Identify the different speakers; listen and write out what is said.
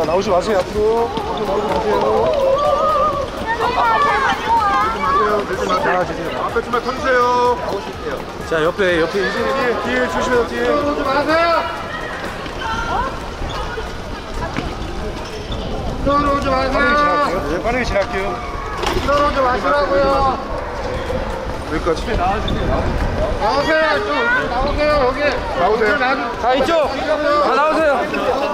Speaker 1: 자, 나오지 마세요. 앞으로. 나오지 마세요. 앞에 좀만 터주세요. 자, 옆에 이제 뒤에 조심해서 뒤에. 오지 마세요. 오지 마세요. 빠르게 지날게요. 오지 마시라고요. 여기까지. 나오세요. 좀 나오세요. 여기. 나오세요.
Speaker 2: 다 이쪽. 다 나오세요.